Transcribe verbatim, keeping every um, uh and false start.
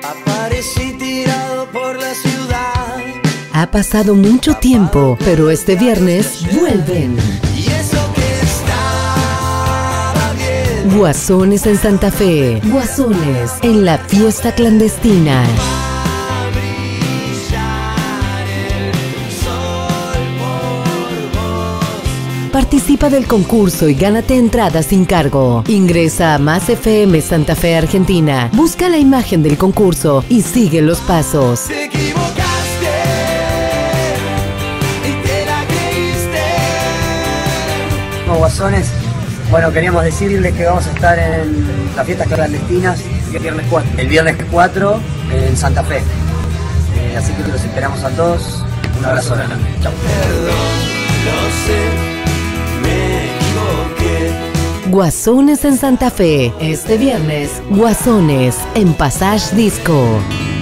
Aparecí tirado por la ciudad. Ha pasado mucho tiempo, pero este viernes vuelven. Y eso que estaba bien. Guasones en Santa Fe. Guasones en la fiesta clandestina. Participa del concurso y gánate entradas sin cargo. Ingresa a Más F M Santa Fe, Argentina. Busca la imagen del concurso y sigue los pasos. Te equivocaste y te la creíste. Como Guasones, bueno, queríamos decirles que vamos a estar en las fiestas clandestinas el viernes cuatro, el viernes cuatro en Santa Fe. Eh, así que los esperamos a todos. Un abrazo grande. Chao. Perdón, lo sé. Me equivoqué. Guasones en Santa Fe. Este viernes, Guasones en Passage Disco.